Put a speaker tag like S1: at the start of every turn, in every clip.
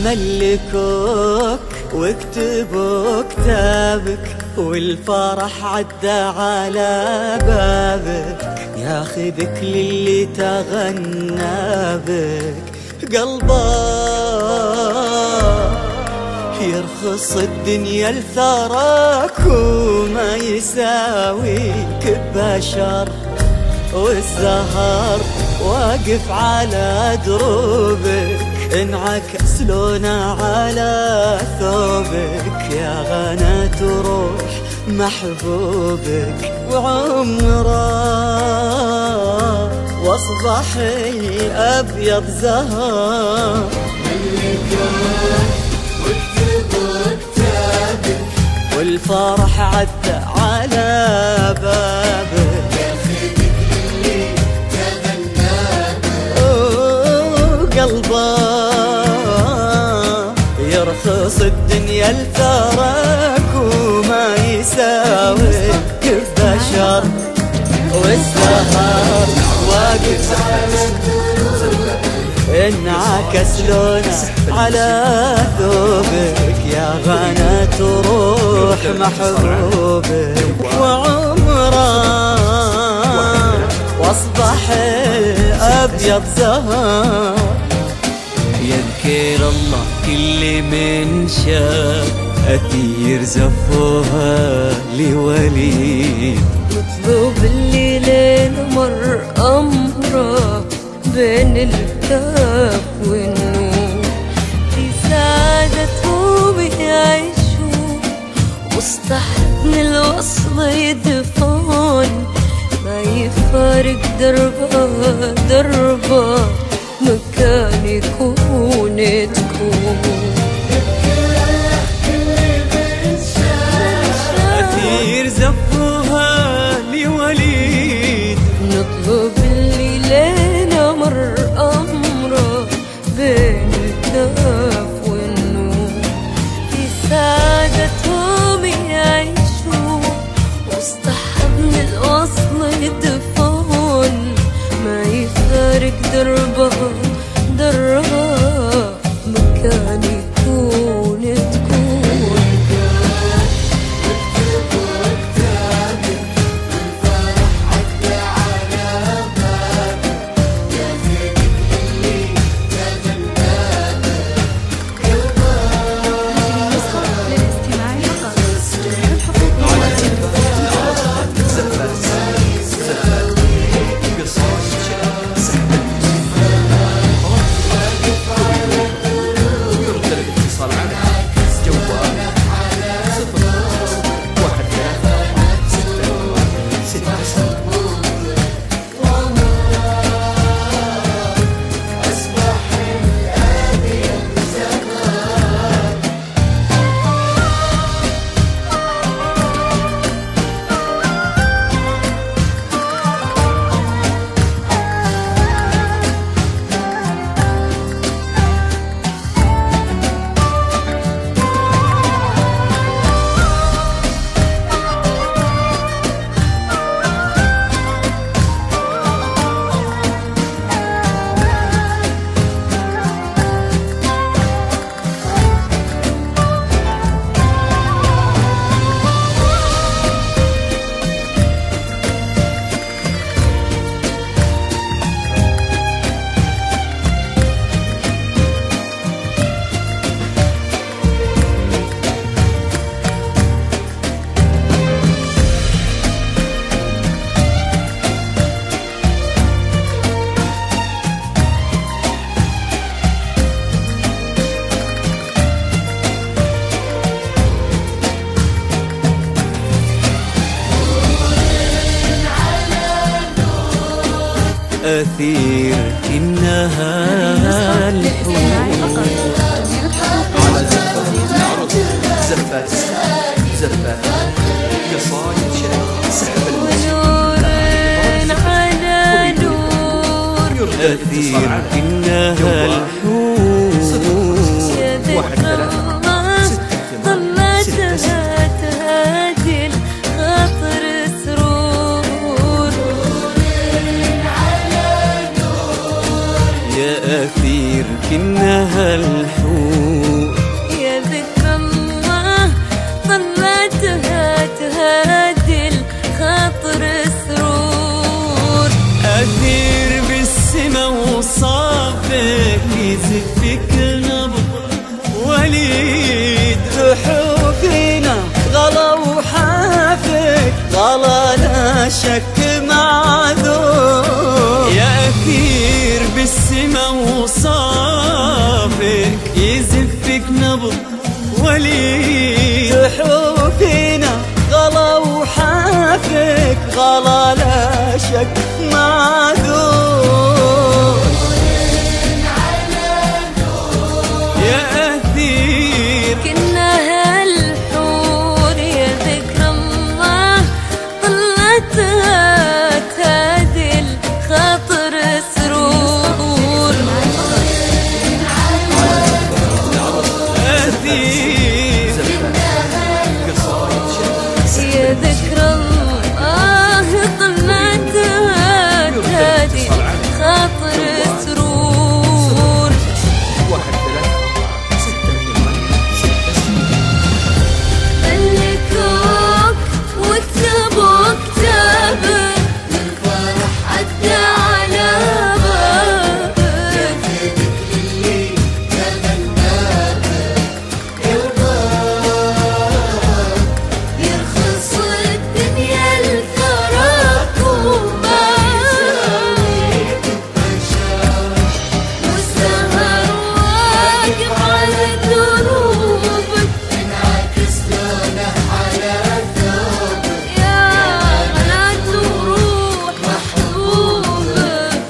S1: ملكوك واكتبوا كتابك، والفرح عدى على بابك، ياخذك للي تغنى بك. قلبك يرخص الدنيا لثراك، وما يساويك ببشر، والزهر واقف على دروبك، انعكس لونه على ثوبك، يا غنى تروح محبوبك. وعمره واصبح الابيض زهر، ملكوك واكتبوا كتابك، والفرح عدى على بابك، ياخذك اللي تغنى قلبه يرخص الدنيا لثراك، وما يساويك ببشر، والزهر واقف انعكس لونه على ثوبك، يا غنى تروح محبوبك. وعمره واصبح الابيض زهر، يذكر الله كل من شاف، أثير زفوها لوليد.
S2: مطلوب الليل مر أمره بين الكاف والنور، في سعادتهم يعيشوا وسط حضن الوصل يدفون، ما يفارق دربه مكان يكون تكون.
S1: أثير زفوها لوليد،
S2: نطلب اللي لينا مر أمره بين الكاف والنور، في سعادتهم يعيشوا وسط حضن الوصل يدفون، ما يفارق دربه مكان يكون تكون.
S1: أثير إنها الحور،
S3: على زفات قصايد شرق سحب
S2: ونور على نور،
S1: أثير إنها الحور،
S3: واحد ثلاثة
S2: ظلتها تهادي الخاطر سرور،
S1: يا أثير كنها الحور.
S2: يا ذكر الله طلعتها تهادي الخاطر سرور.
S1: أثير بالسما وصافك يزفك نبض وليد روحوفينا غلا وحافك غلا لا شك معذور. يا أثير بالسما وصافك يزفك نبض وليد روحوفينا غلا وحافك غلا لا شك معذور. يا أثير
S2: كنها الحور. يا ذكر الله طلعتها تهادي الخاطر سرور.
S1: أثير
S2: يا ذكر الله طلعتها تهادي الخاطر سرور.
S3: 1 3 6
S2: ملكوك وكتبوا كتابك الفرح عدى على بابك. يرخص الدنيا الفراق وما والسهر واقف على دروبك. يا لا تروح محبوبك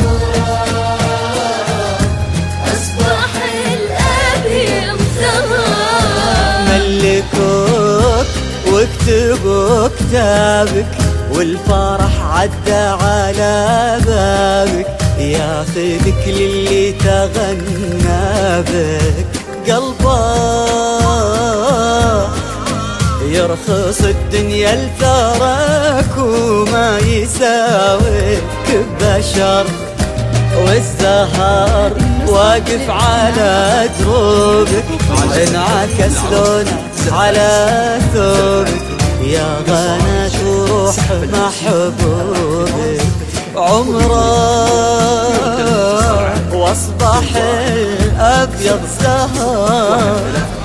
S2: أصبح الأبيض سهر.
S1: ملكوك واكتبوا كتابك والفرح عدى على بابك. ياخذك للي تغنى بك قلبه يرخص الدنيا الثراك وما يساويك بشر. والزهر واقف على دروبك انعكس لونه على ثوبك. يا غنى روح محبوبك عمره واصبح الابيض سهر.